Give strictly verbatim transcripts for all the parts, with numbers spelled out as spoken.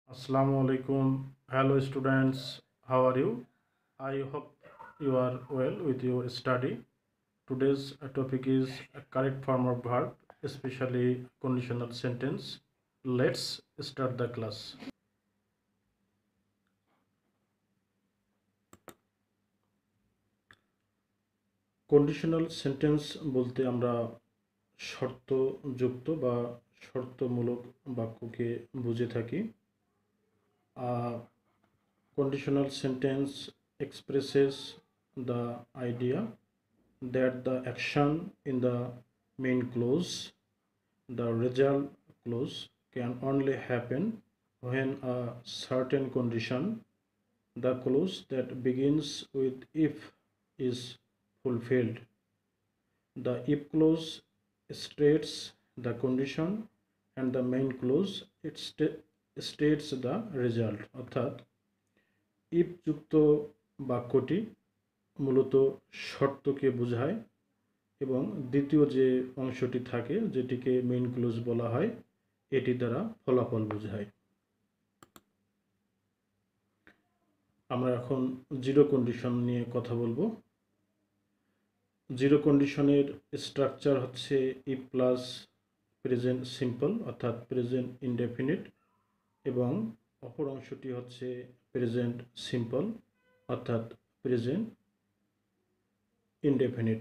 Assalamu alaikum. Hello students. How are you? I hope you are well with your study. Today's topic is a correct form of verb, especially conditional sentence. Let's start the class. Conditional sentence বলতে আমরা শর্তযুক্ত বা শর্তমূলক বাক্যকে বুঝে থাকি। Conditional sentence expresses the idea that the action in the main clause, the result clause, can only happen when a certain condition, the clause that begins with if, is fulfilled. The if clause states the condition and the main clause it st- states the result. অর্থাৎ if যুক্ত বাক্যটি মূলত শর্তকে বোঝায় এবং দ্বিতীয় যে অংশটি থাকে যেটিকে মেইন ক্লোজ বলা হয় এটি দ্বারা ফলাফল বোঝায়। আমরা এখন জিরো কন্ডিশন নিয়ে কথা বলবো। জিরো কন্ডিশনের স্ট্রাকচার হচ্ছে ইফ প্লাস প্রেজেন্ট সিম্পল অর্থাৎ প্রেজেন্ট ইনডেফিনিট এবং অপর অংশটি হচ্ছে প্রেজেন্ট সিম্পল অর্থাৎ present indefinite.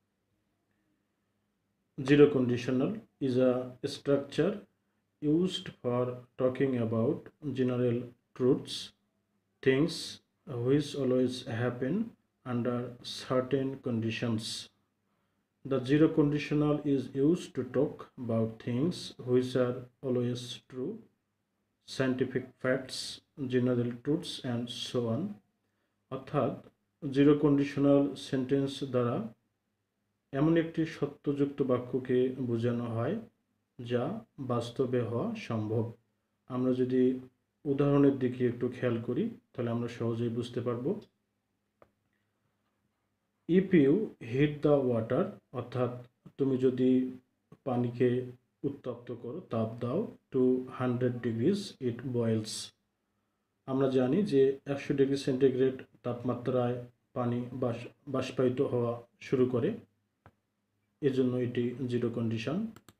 Zero conditional is a structure used for talking about general truths, things which always happen under certain conditions. The zero conditional is used to talk about things which are always true, scientific facts, general truths, and so on. অর্থাৎ zero conditional sentence দ্বারা এমন একটি সত্যযুক্ত বাক্যকে বোঝানো হয় যা বাস্তবে হওয়া সম্ভব। আমরা যদি উদাহরণের দিকে একটু খেয়াল করি তাহলে আমরা সহজেই বুঝতে পারব। If you heat the water অর্থাৎ তুমি যদি পানিকে উত্তপ্ত করো, তাপ দাও, two hundred degrees it boils. আমরা জানি যে একশো ডিগ্রি সেন্টিগ্রেড তাপমাত্রায় পানি বাষ্পায়িত হওয়া শুরু করে, এজন্য এটি জিরো কন্ডিশন।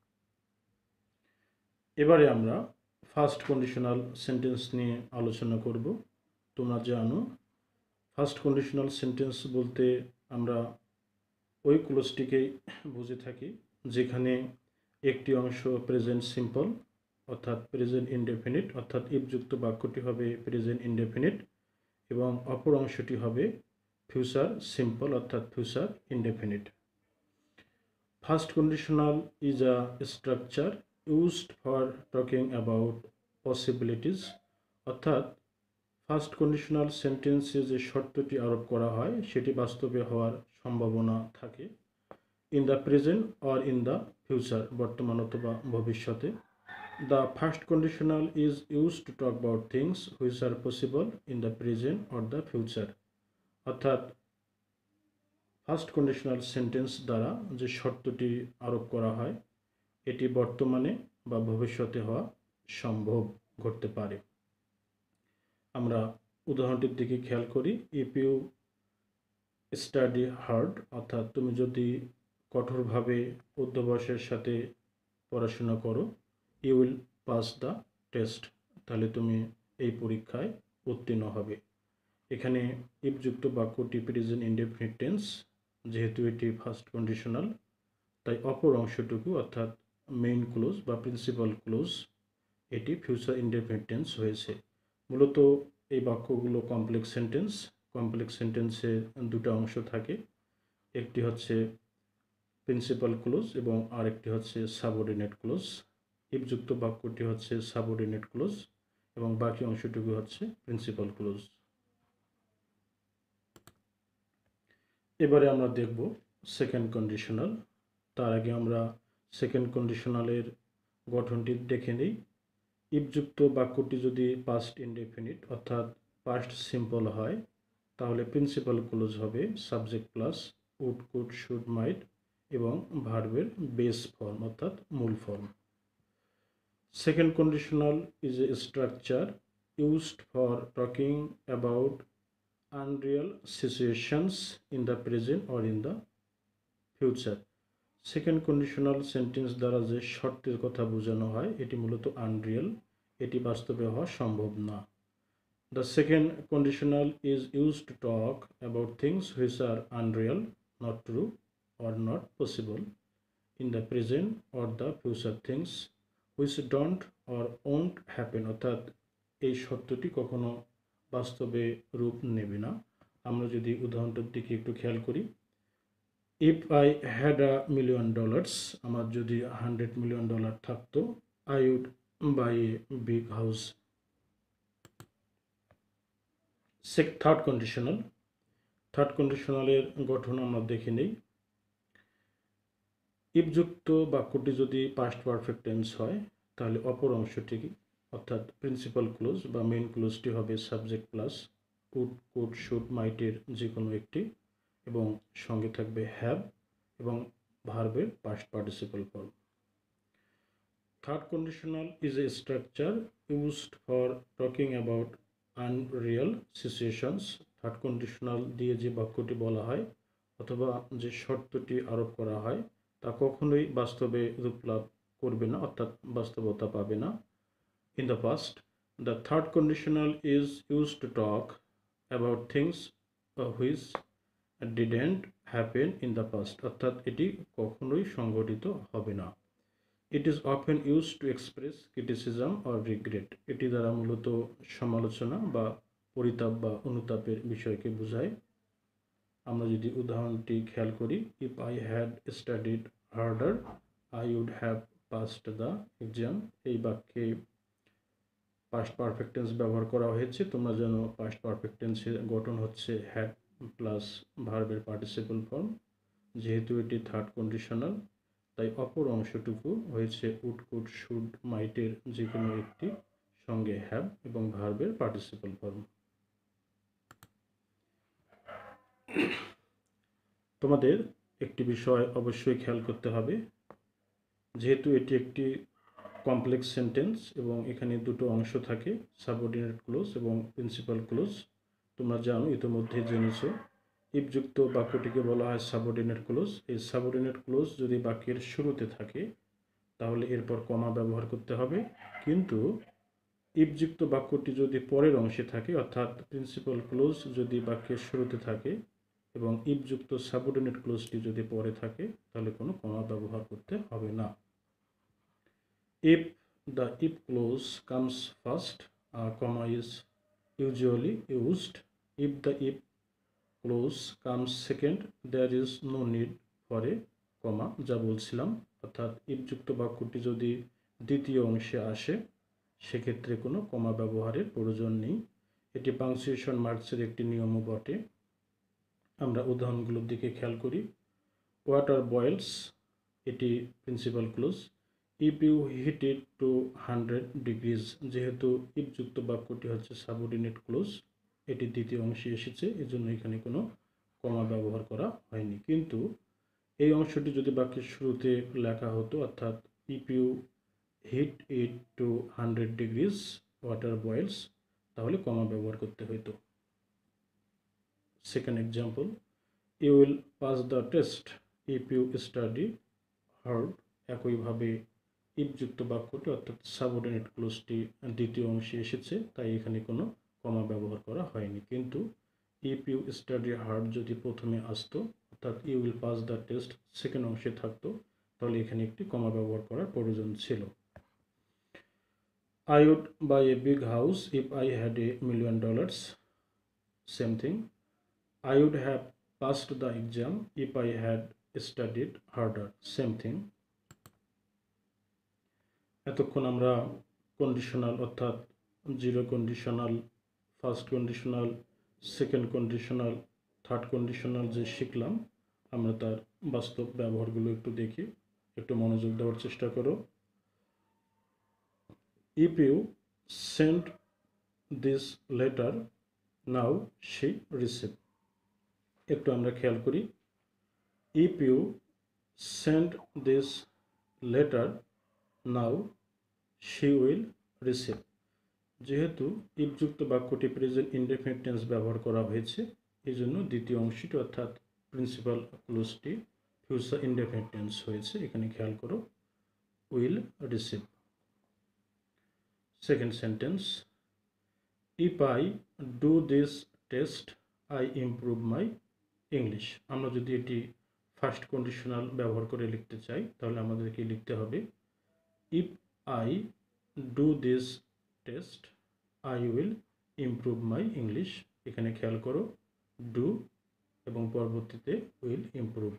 এবারে আমরা ফার্স্ট কন্ডিশনাল সেন্টেন্স নিয়ে আলোচনা করব। তোমরা জানো ফার্স্ট কন্ডিশনাল সেন্টেন্স বলতে আমরা ওই ক্লোজটিকেই বুঝে থাকি যেখানে একটি অংশ প্রেজেন্ট সিম্পল অর্থাৎ প্রেজেন্ট ইনডেফিনিট অর্থাৎ ইফযুক্ত বাক্যটি হবে প্রেজেন্ট ইনডেফিনিট এবং অপর অংশটি হবে ফিউচার সিম্পল অর্থাৎ future indefinite. First conditional is a structure used for talking about possibilities অর্থাৎ ফার্স্ট কন্ডিশনাল সেন্টেন্সে যে শর্তটি আরোপ করা হয় সেটি বাস্তবে হওয়ার সম্ভাবনা থাকে in the present or in the future, বর্তমান অথবা ভবিষ্যতে। The first conditional is use to talk about things which are possible in the present or the future অর্থাৎ ফার্স্ট কন্ডিশনাল সেন্টেন্স দ্বারা যে শর্তটি আরোপ করা হয় এটি বর্তমানে বা ভবিষ্যতে হওয়া সম্ভব ঘটতে পারে। আমরা উদাহরণটির দিকে খেয়াল করি। ইফ ইউ স্টাডি হার্ড অর্থাৎ তুমি যদি কঠোরভাবে অধ্যবসায়ের সাথে পড়াশোনা করো, you will pass the test, তাহলে তুমি এই পরীক্ষায় উত্তীর্ণ হবে। এখানে ইফযুক্ত বাক্যটি প্রেজেন্ট ইনডেফিনিট টেন্স, যেহেতু এটি ফার্স্ট কন্ডিশনাল তাই অপর অংশটুকু অর্থাৎ মেইন ক্লোজ বা প্রিন্সিপাল ক্লোজ এটি ফিউচার ইনডেফিনিট টেন্স হয়েছে। মূলত এই বাক্যগুলো কমপ্লেক্স সেন্টেন্স। কমপ্লেক্স সেন্টেন্সে দুটো অংশ থাকে, একটি হচ্ছে প্রিন্সিপাল ক্লোজ এবং আরেকটি হচ্ছে সাবঅর্ডিনেট ক্লোজ। ইফযুক্ত বাক্যটি হচ্ছে সাবঅর্ডিনেট ক্লোজ এবং বাকি অংশটুকু হচ্ছে প্রিন্সিপাল ক্লোজ। এবারে আমরা দেখব সেকেন্ড কন্ডিশনাল। তার আগে আমরা সেকেন্ড কন্ডিশনালের গঠনটি দেখে নিই। ইফযুক্ত বাক্যটি যদি পাস্ট ইনডেফিনিট অর্থাৎ পাস্ট সিম্পল হয় তাহলে প্রিন্সিপাল ক্লোজ হবে subject plus would, could, should, might এবং ভার্বের বেস ফর্ম অর্থাৎ মূল ফর্ম। Second conditional is a structure used for talking about unreal situations in the present or in the future. Second conditional sentence দ্বারা যে শর্তের কথা বোঝানো হয় এটি মূলত আনরিয়াল, এটি বাস্তবে হওয়া সম্ভব না। The second conditional is used to talk about things which are unreal, not true, or not possible in the present or the future, things which don't or won't happen, অর্থাৎ এই সত্যটি কখনো বাস্তবে রূপ নেবে না। আমরা যদি উদাহরণটার দিকে একটু খেয়াল করি, if I had a million dollars, আমার যদি হান্ড্রেড মিলিয়ন ডলার থাকতো, I would buy a big house. Third conditional third কন্ডিশনালের গঠন আমরা দেখে নেই। ইফযুক্ত বাক্যটি যদি পাস্ট পারফেক্ট টেন্স হয় তাহলে অপর অংশটি অর্থাৎ প্রিন্সিপাল ক্লোজ বা মেইন ক্লোজটি হবে subject plus would, could, should, মাইটের যে কোনো একটি, এবং সঙ্গে থাকবে হ্যাভ এবং ভার্বের past participle form. Third conditional is a structure used for talking about unreal situations. থার্ড কন্ডিশনাল দিয়ে যে বাক্যটি বলা হয় অথবা যে শর্তটি আরোপ করা হয় তা কখনোই বাস্তবে রূপ লাভ করবে না, অর্থাৎ বাস্তবতা পাবে না। In the past, the third conditional is used to talk about things uh, which didn't happen in the past, অর্থাৎ এটি কখনোই সংঘটিত হবে না। It is often used to express criticism or regret, এটি দ্বারা মূলত সমালোচনা বা পরিতাপ বা অনুতাপের বিষয়কে বোঝায়। আমরা যদি উদাহরণটি খেয়াল করি, if I had studied harder, I would have passed the exam, এই বাক্যে পাস্ট পারফেক্ট টেন্স ব্যবহার করা হয়েছে। তোমরা জানো পাস্ট পারফেক্ট টেন্সের গঠন হচ্ছে হ্যাড প্লাস ভার্বের পার্টিসিপল ফর্ম। যেহেতু এটি থার্ড কন্ডিশনাল তাই অপর অংশটুকু হয়েছে উড, কুড, শুড, মাইটের যে কোনো একটি, সঙ্গে হ্যাভ এবং ভার্বের পার্টিসিপল ফর্ম। তোমাদের একটি বিষয় অবশ্যই খেয়াল করতে হবে, যেহেতু এটি একটি কমপ্লেক্স সেন্টেন্স এবং এখানে দুটো অংশ থাকে, সাবঅর্ডিনেট ক্লোজ এবং প্রিন্সিপাল ক্লোজ। তোমরা জানো, ইতিমধ্যে জেনেছো, ইফযুক্ত বাক্যটিকে বলা হয় সাবঅর্ডিনেট ক্লোজ। এই সাবঅর্ডিনেট ক্লোজ যদি বাক্যের শুরুতে থাকে তাহলে এরপর কমা ব্যবহার করতে হবে, কিন্তু ইফযুক্ত বাক্যটি যদি পরের অংশে থাকে অর্থাৎ প্রিন্সিপাল ক্লোজ যদি বাক্যের শুরুতে থাকে এবং ইফযুক্ত সাবঅর্ডিনেট ক্লোজটি যদি পরে থাকে তাহলে কোনো কমা ব্যবহার করতে হবে না। If the if clause comes first, a comma is usually used. If the if clause comes second, there is no need for a comma, যা বলছিলাম, অর্থাৎ ইফযুক্ত বাক্যটি যদি দ্বিতীয় অংশে আসে সেক্ষেত্রে কোনো কমা ব্যবহারের প্রয়োজন নেই। এটি পাংচুয়েশন মার্কসের একটি নিয়মও বটে। আমরা উদাহরণগুলোর দিকে খেয়াল করি। ওয়াটার বয়েলস, এটি principal clause. If you heat it to hundred degrees, যেহেতু ইফযুক্ত বাক্যটি হচ্ছে সাবঅর্ডিনেট ক্লোজ, এটি দ্বিতীয় অংশে এসেছে, এজন্য এখানে কোনো কমা ব্যবহার করা হয়নি। কিন্তু এই অংশটি যদি বাক্যের শুরুতে লেখা হতো, অর্থাৎ if you heat it to hundred degrees water boils, তাহলে কমা ব্যবহার করতে হতো। Second example, you will pass the test if you study hard. একইভাবে ইফযুক্ত বাক্যটি অর্থাৎ সাবঅর্ডিনেট ক্লোজটি দ্বিতীয় অংশে এসেছে, তাই এখানে কোনো কমা ব্যবহার করা হয়নি। কিন্তু ইফ ইউ স্টাডি হার্ড যদি প্রথমে আসতো, অর্থাৎ you will pass the test second অংশে থাকতো, তাহলে এখানে একটি কমা ব্যবহার করার প্রয়োজন ছিল। I would buy a big house if I had a million dollars, same thing. I would have passed the exam if I had studied harder, same thing. এতক্ষণ আমরা কন্ডিশনাল অর্থাৎ zero conditional, first conditional, second conditional, third conditional যে শিখলাম, আমরা তার বাস্তব ব্যবহারগুলো একটু দেখি, একটু মনোযোগ দেওয়ার চেষ্টা করো। If you send this letter now she receive, একটু আমরা খেয়াল করি। If you send this letter now she will receive, যেহেতু ইফযুক্ত বাক্যটি প্রেজেন্ট ইনডেফিনিট টেন্স ব্যবহার করা হয়েছে, এই জন্য দ্বিতীয় অংশটি অর্থাৎ প্রিন্সিপাল ক্লোজটি ফিউচার ইনডেফিনিট টেন্স হয়েছে। এখানে খেয়াল করো, will receive. Second sentence, if I do this test I improve my English. আমরা যদি এটি ফার্স্ট কন্ডিশনাল ব্যবহার করে লিখতে চাই, তাহলে আমাদেরকে লিখতে হবে if I do this test I will improve my English. এখানে খেয়াল করো, ডু এবং পরবর্তীতে will improve.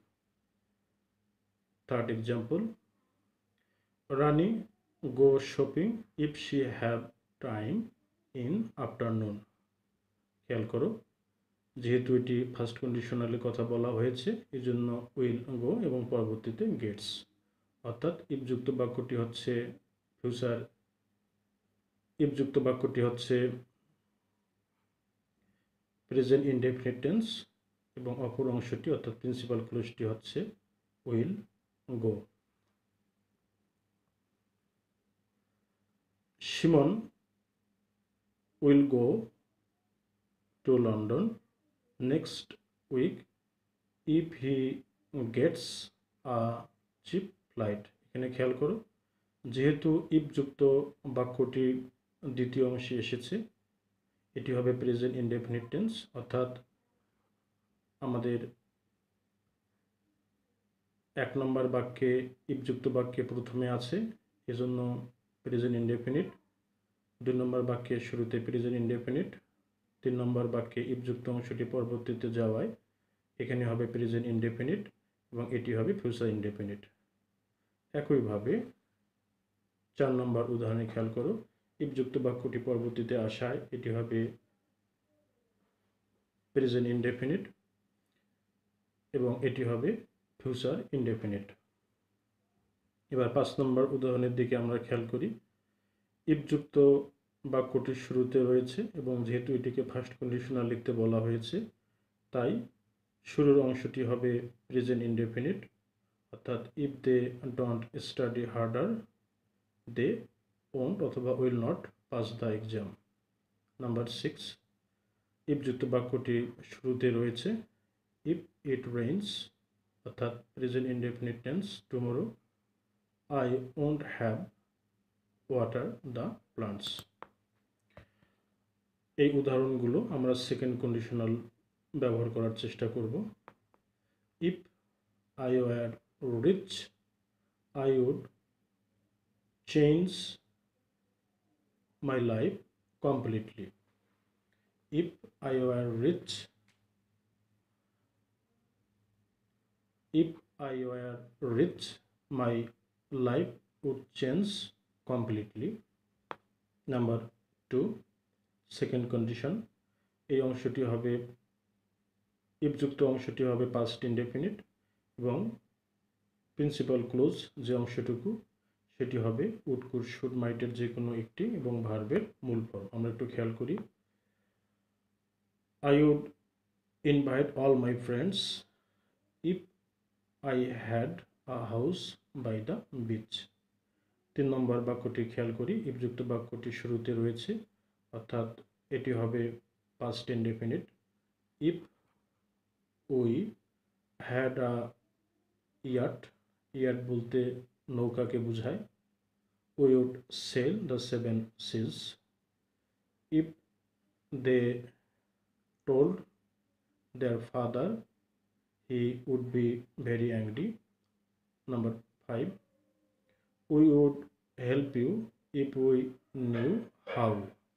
Third example, Rani go shopping if she have time in afternoon. খেয়াল করো, যেহেতু এটি ফার্স্ট কন্ডিশনালে কথা বলা হয়েছে, এই জন্য উইল গো এবং পরবর্তীতে গেটস, অর্থাৎ ইফযুক্ত বাক্যটি হচ্ছে ফিউচার ইফযুক্ত বাক্যটি হচ্ছে প্রেজেন্ট ইনডেফিনিট টেন্স এবং অপর অংশটি অর্থাৎ প্রিন্সিপাল ক্লোজটি হচ্ছে will go. Simon will go to London next week if he gets a cheap flight. এখানে খেয়াল করো, যেহেতু ইফযুক্ত বাক্যটি দ্বিতীয় অংশে এসেছে, এটি হবে প্রেজেন্ট ইনডেফিনিট টেন্স, অর্থাৎ আমাদের এক নম্বর বাক্যে ইফযুক্ত বাক্যে প্রথমে আছে, এজন্য প্রেজেন্ট ইনডেফিনিট। দুই নম্বর বাক্যে শুরুতে প্রেজেন্ট ইনডেফিনিট। তিন নম্বর বাক্যে ইফযুক্ত অংশটি পরবর্তীতে যাওয়ায় এখানে হবে প্রেজেন্ট ইনডেফিনিট এবং এটি হবে ফিউচার ইনডেফিনিট। একইভাবে চার নম্বর উদাহরণে খেয়াল করো, ইফযুক্ত বাক্যটি পরবর্তীতে আসায় এটি হবে প্রেজেন্ট ইনডেফিনিট এবং এটি হবে ফিউচার ইনডেফিনিট। এবার পাঁচ নম্বর উদাহরণের দিকে আমরা খেয়াল করি, ইফযুক্ত বাক্যটির শুরুতে রয়েছে এবং যেহেতু এটিকে ফার্স্ট কন্ডিশনাল লিখতে বলা হয়েছে, তাই শুরুর অংশটি হবে প্রেজেন্ট ইনডেফিনিট, অর্থাৎ if they don't study harder they won't অথবা will not pass the exam. Number six, ইফযুক্ত বাক্যটি শুরুতে রয়েছে ইফ ইট রেইনস, অর্থাৎ present indefinite tense tomorrow I won't have water the plants. এই উদাহরণগুলো আমরা সেকেন্ড কন্ডিশনাল ব্যবহার করার চেষ্টা করব। If I were rich I would change my life completely. If I were rich if I were rich my life would change completely. Number two, second condition, এই অংশটি হবে ইফযুক্ত অংশটি হবে পাস্ট ইনডেফিনিট এবং প্রিন্সিপাল ক্লোজ যে অংশটুকু সেটি হবে উড কুড শুড মাইটের যে কোনো একটি এবং ভার্বের মূল ফর্ম। আমরা একটু খেয়াল করি, I would invite all my friends if I had a house by the beach. তিন নম্বর বাক্যটি খেয়াল করি, ইফযুক্ত বাক্যটি শুরুতে রয়েছে, অর্থাৎ এটি হবে past indefinite. If we had a yacht, yacht বলতে নৌকাকে বোঝায়, we would sail the seven seas. If they told their father he would be very angry. Number five, we would help you if we knew how.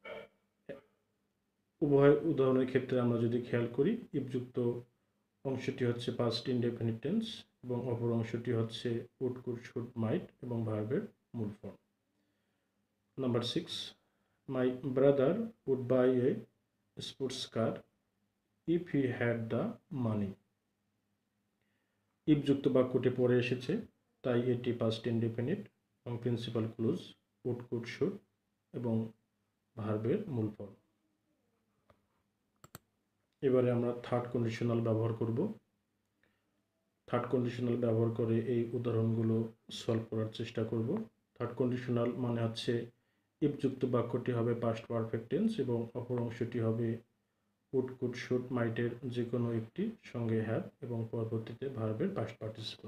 উভয় উদাহরণের ক্ষেত্রে আমরা যদি খেয়াল করি, ইফযুক্ত অংশটি হচ্ছে পাস্ট ইনডেফিনিট টেন্স এবং অপর অংশটি হচ্ছে উড কুড শুড মাইট এবং ভার্বের মূল form. Number six, my brother would buy a sports car if he had the money. ইফযুক্ত বাক্যটি পরে এসেছে, তাই এটি পাস্ট ইনডেফিনিট এবং principal clause would could should এবং ভার্বের মূল ফর্ম। এবারে আমরা থার্ড কন্ডিশনাল ব্যবহার করব। থার্ড কন্ডিশনাল ব্যবহার করে এই উদাহরণগুলো সলভ করার চেষ্টা করব। থার্ড কন্ডিশনাল মানে হচ্ছে ইফ যুক্ত বাক্যটি হবে পাস্ট পারফেক্ট টেন্স এবং অপর অংশটি হবে উড, কুড, শুড, মাইটের যে কোনো একটি সঙ্গে হ্যাভ এবং পরবর্তীতে ভার্বের past participle.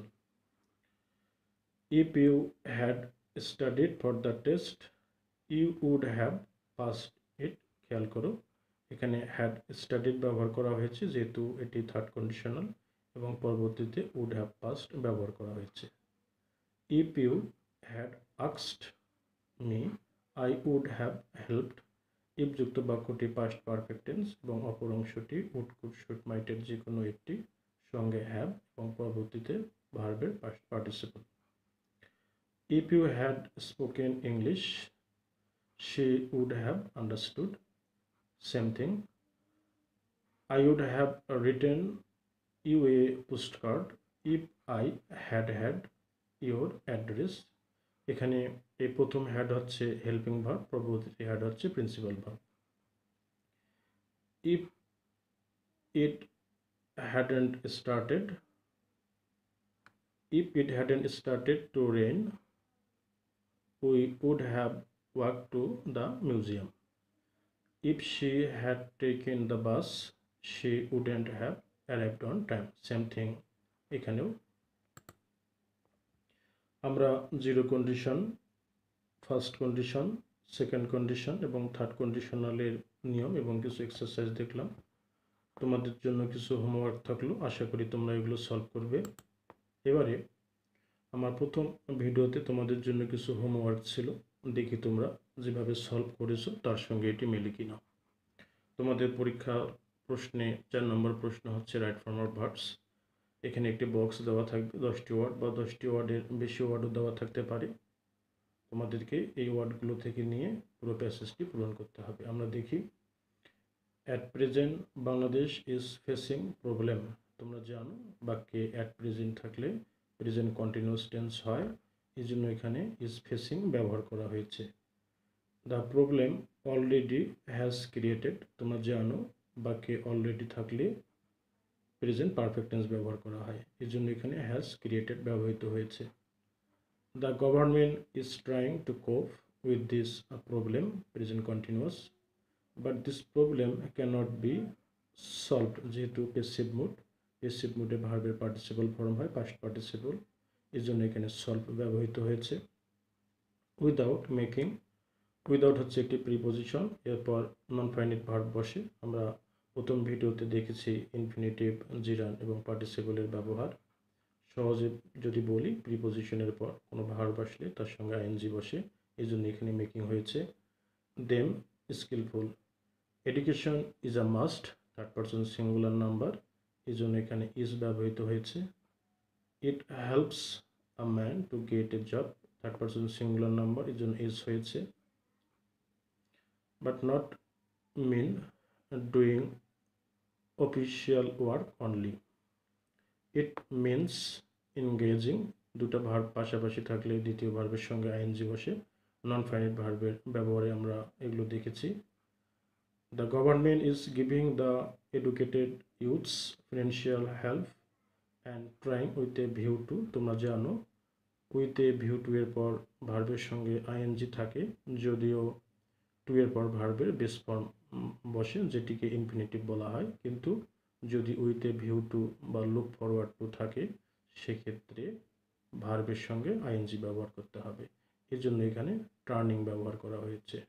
If you had studied for the test you would have passed it. খেয়াল করো, এখানে হ্যাড স্টাডিড ব্যবহার করা হয়েছে যেহেতু এটি থার্ড কন্ডিশনাল এবং পরবর্তীতে উড হ্যাভ পাসড ব্যবহার করা হয়েছে। If you had asked me I would have helped. If যুক্ত বাক্যটি পাস্ট পারফেক্ট টেন্স এবং অপর অংশটি উড, কুড, শুড, মাইটের যে কোনো একটি সঙ্গে হ্যাভ এবং পরবর্তীতে ভার্বের past participle. If you had spoken English she would have understood. Same thing. I would have written you a postcard if I had had your address. এখানে এই প্রথম হ্যাড হচ্ছে হেল্পিং ভার্ব, পরবর্তী হ্যাড হচ্ছে principal verb. If it hadn't started if it hadn't started to rain we would have walked to the museum. If she had taken the bus she wouldn't have arrived on time. Same thing এখানেও আমরা zero condition, first condition, second condition এবং third কন্ডিশনালের নিয়ম এবং কিছু exercise দেখলাম। তোমাদের জন্য কিছু হোমওয়ার্ক থাকলো, আশা করি তোমরা এগুলো সলভ করবে। এবারে আমার প্রথম ভিডিওতে তোমাদের জন্য কিছু হোমওয়ার্ক ছিল, দেখি তোমরা যেভাবে সলভ করেছো তার সঙ্গে এটি মেলে কিনা। তোমাদের পরীক্ষা প্রশ্নে চার নম্বর প্রশ্ন হচ্ছে রাইট ফর্ম অফ ভার্বস। এখানে একটি বক্স দেওয়া থাকবে, দশটি ওয়ার্ড বা দশটি ওয়ার্ডের বেশি ওয়ার্ডও দেওয়া থাকতে পারে। তোমাদেরকে এই ওয়ার্ডগুলো থেকে নিয়ে পুরো প্যাসেজটি পূরণ করতে হবে। আমরা দেখি, at present Bangladesh is facing problem. তোমরা জানো বাক্যে অ্যাট প্রেজেন্ট থাকলে প্রেজেন্ট কন্টিনিউয়াস টেন্স হয়, এই জন্য এখানে ইজ ফেসিং ব্যবহার করা হয়েছে। The problem already has created. তোমরা জানো বাক্যে অলরেডি থাকলে প্রেজেন্ট পারফেক্ট টেন্স ব্যবহার করা হয়, এই জন্য এখানে হ্যাজ ক্রিয়েটেড ব্যবহৃত হয়েছে। The government is trying to cope with this problem, present continuous, but this problem cannot be solved. যেহেতু পেসিভ মুড, পেসিভ মুডে ভার্বের পার্টিসিপল ফর্ম হয় পাস্ট পার্টিসিপল, এই জন্য এখানে সলভ ব্যবহৃত হয়েছে। উইদাউট মেকিং, উইদাউট হচ্ছে একটি প্রিপোজিশন, এরপর নন ফাইনাইট ভার্ব বসে। আমরা প্রথম ভিডিওতে দেখেছি ইনফিনিটিভ, জিরান এবং পার্টিসিপলের ব্যবহার। সহজে যদি বলি, প্রিপোজিশনের পর কোনো ভার্ব আসলে তার সঙ্গে আইএনজি বসে, এই জন্য এখানে মেকিং হয়েছে। Them skillful. Education is a must, third person singular number, এই জন্য এখানে ইজ ব্যবহৃত হয়েছে। It helps a man to get a job, third person singular number, এই জন্য ইজ হয়েছে। But not mean doing official work only. It means engaging, দুটো verb পাশাপাশি থাকলে দ্বিতীয় ভার্বের সঙ্গে আইএনজি বসে। নন ফাইনাইট ভার্বের ব্যবহারে আমরা এগুলো দেখেছি। The government is giving the educated youths financial help and trying with a view to. তোমরা জানো উইথ এ ভিউ টু এর পর ভার্বের সঙ্গে আইএনজি থাকে, যদিও টু এর পর ভার্বের বেস ফর্ম বসে যেটিকে ইনফিনিটিভ বলা হয়, কিন্তু যদি উইথ এ ভিউ টু বা লুক ফরওয়ার্ড টু থাকে সেক্ষেত্রে ভার্বের সঙ্গে আইএনজি ব্যবহার করতে হবে, এই জন্য এখানে টার্নিং ব্যবহার করা হয়েছে।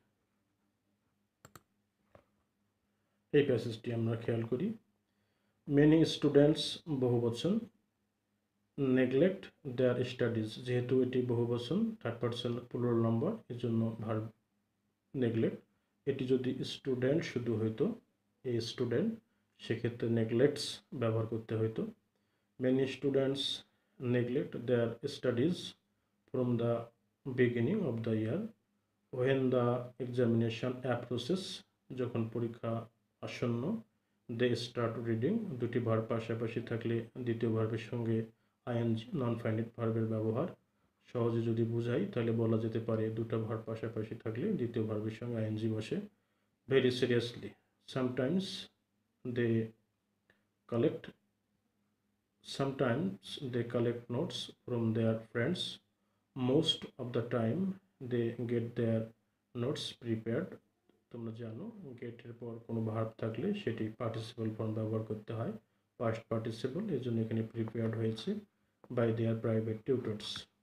এই প্যাসেজটি আমরা খেয়াল করি। মেনি স্টুডেন্টস বহুবচন নেগলেক্ট দেয়ার স্টাডিজ, যেহেতু এটি বহুবচন থার্ড পারসন প্লুরাল নাম্বার, এর জন্য ভার্ব নেগলেক্ট। এটি যদি স্টুডেন্ট শুধু হইতো, এই স্টুডেন্ট, সেক্ষেত্রে নেগলেক্টস ব্যবহার করতে হইতো। Many students neglect their studies from the beginning of the year when the examination approaches, যখন পরীক্ষা আসন্ন। দে স্টার্ট রিডিং, দুটি ভার্ব পাশাপাশি থাকলে দ্বিতীয় ভার্বের সঙ্গে আইএনজি, নন ফাইনাইট ভার্বের ব্যবহার। সহজে যদি বুঝাই তাহলে বলা যেতে পারে দুটো ভার্ব পাশাপাশি থাকলে দ্বিতীয় ভার্বের সঙ্গে আইএনজি বসে। Very seriously, sometimes they collect sometimes they collect notes from their friends. Most of the time they get their notes prepared. তোমরা জানো গেটের পর কোনো ভার্ব থাকলে সেটি পার্টিসিপল ফর্ম ব্যবহার করতে হয়, পাস্ট পার্টিসিপল, এই জন্য এখানে প্রিপেয়ার্ড হয়েছে by their private tutors.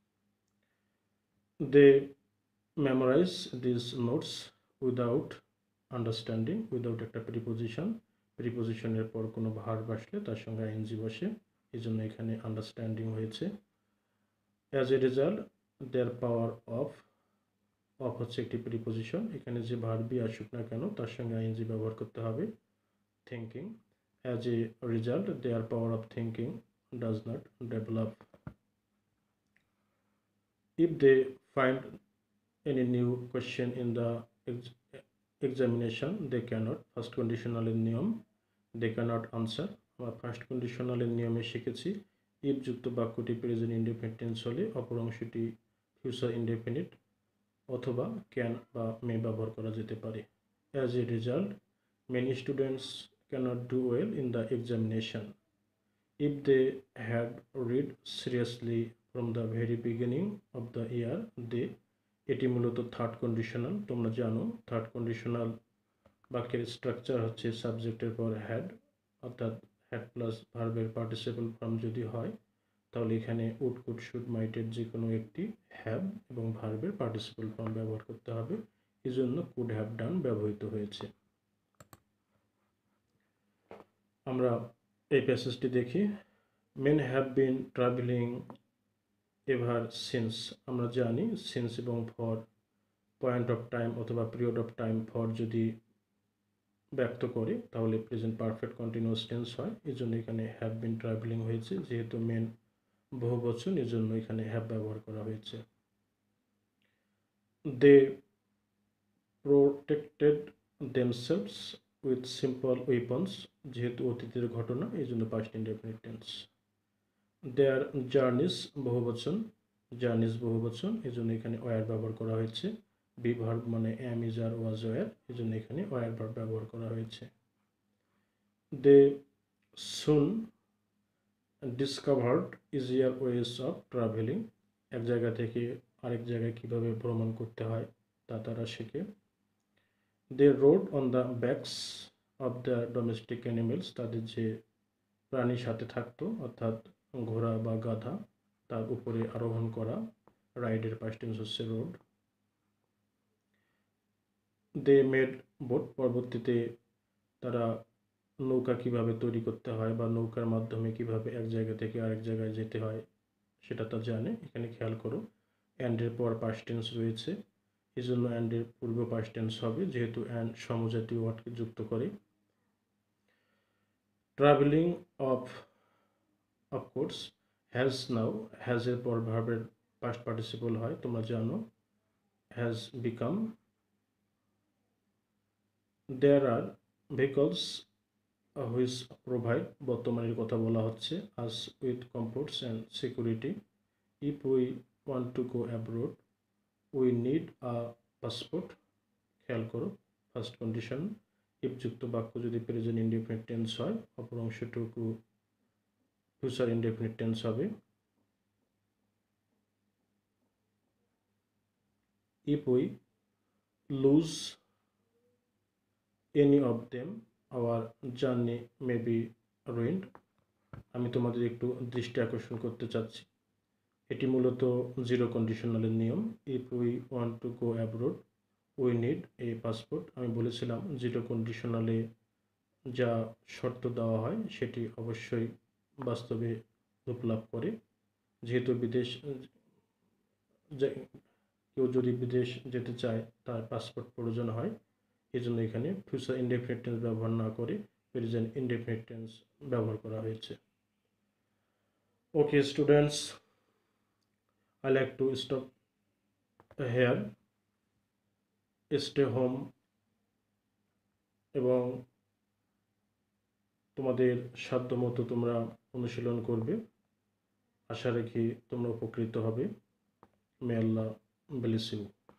They memorize this notes without understanding. Without একটা প্রিপোজিশন, প্রিপোজিশনের পর কোনো ভার্ব আসলে তার সঙ্গে আইএনজি বসে, এই জন্য এখানে আন্ডারস্ট্যান্ডিং হয়েছে। As a result their power of, of হচ্ছে একটি প্রিপোজিশন, এখানে যে ভার্বই আসুক না কেন তার সঙ্গে আইএনজি ব্যবহার করতে হবে। Thinking, as a result their power of thinking does not develop. If they find any new question in the ex examination they cannot, first conditional এর নিয়ম, they cannot answer। আমরা ফার্স্ট কন্ডিশনালের নিয়মে শিখেছি ইফ যুক্ত বাক্যটি প্রেজেন্ট ইনডেফিনিট টেন্স হলে অপর অংশটি ফিউচার ইনডেফিনিট অথবা ক্যান বা মে ব্যবহার করা যেতে পারে। As a result many students cannot do well in the examination. If they had read seriously from the very beginning of the year they, এটি মূলত থার্ড কন্ডিশনাল। তোমরা জানো থার্ড কন্ডিশনাল বাক্যের স্ট্রাকচার হচ্ছে সাবজেক্টের পর হ্যাড, অর্থাৎ হ্যাড প্লাস ভার্বের পার্টিসিপল ফর্ম যদি হয় তাহলে এখানে উড, কুড, শুড, মাইটের যে কোনো একটি হ্যাভ এবং ভার্বের পার্টিসিপল ফর্ম ব্যবহার করতে হবে, এই জন্য কুড হ্যাভ ডান ব্যবহৃত হয়েছে। আমরা এই প্যাসেজটি দেখি। Men have been travelling ever since. আমরা জানি সিন্স এবং ফর পয়েন্ট অফ টাইম অথবা পিরিয়ড অফ টাইম ফর যদি ব্যক্ত করে তাহলে প্রেজেন্ট পারফেক্ট কন্টিনিউয়াস টেন্স হয়, এই জন্য এখানে হ্যাভ বিন ট্রাভেলিং হয়েছে। যেহেতু মেন বহুবচন এই জন্য এখানে হ্যাভ ব্যবহার করা হয়েছে। They protected themselves with simple weapons, যেহেতু অতীতের ঘটনা এই জন্য past indefinite tense. Their journeys বহুবচন, জার্নিস বহুবচন এই জন্য এখানে ওয়ার ব্যবহার করা হয়েছে। বি ভার্ব মানে am, is, are, was, were, এই জন্য এখানে ওয়ার ভার্ব ব্যবহার করা হয়েছে। They soon discovered easier ways of travelling, এক জায়গা থেকে আরেক জায়গায় কীভাবে ভ্রমণ করতে হয় তা তারা শেখে। They rode on the backs of the domestic animals, তাদের যে প্রাণী সাথে থাকতো অর্থাৎ ঘোড়া বা গাধা তার উপরে আরোহণ করা, রাইডের পাস্ট টেন্স হচ্ছে রোড। দে মেড বোট, পরবর্তীতে তারা নৌকা কিভাবে তৈরি করতে হয় বা নৌকার মাধ্যমে কিভাবে এক জায়গা থেকে আরেক জায়গায় যেতে হয় সেটা তা জানে। এখানে খেয়াল করো অ্যান্ডের পর পাস্ট টেন্স রয়েছে, এই জন্য অ্যান্ডের পূর্ব পাস্ট টেন্স হবে, যেহেতু অ্যান্ড সমজাতীয় ওয়ার্ডকে যুক্ত করে। Travelling of of course has now, হ্যাজের পর ভার্বের পাস্ট পার্টিসিপল হয়, তোমরা জানো has become. There are vehicles which provide, বর্তমানের কথা বলা হচ্ছে, us with comforts and security. If we want to go abroad we need a passport. খেয়াল করো ফার্স্ট কন্ডিশন ইফ যুক্ত বাক্য যদি প্রেজেন্ট ইনডেফিনিট টেন্স হয় অপর অংশটুকু ফিউচার ইনডেফিনিট টেন্স হবে। If we lose any of them our journey may be ruined. আমি তোমাদের একটু দৃষ্টি আকর্ষণ করতে চাচ্ছি, এটি মূলত জিরো কন্ডিশনালের নিয়ম। If we want to go abroad we need a passport. আমি বলেছিলাম জিরো কন্ডিশনালে যা শর্ত দেওয়া হয় সেটি অবশ্যই বাস্তবে রূপ লাভ করে। যেহেতু বিদেশ কেউ যদি বিদেশ যেতে চায় তার পাসপোর্ট প্রয়োজন হয়, এই জন্য এখানে ফিউচার ইনডেফিনিট টেন্স ব্যবহার না করে প্রেজেন্ট ইনডেফিনিট টেন্স ব্যবহার করা হয়েছে। Okay students, I like to stop here. Stay home এবং তোমাদের সাধ্যমতো তোমরা অনুশীলন করবে, আশা রাখি তোমরা উপকৃত হবে। May Allah bless you.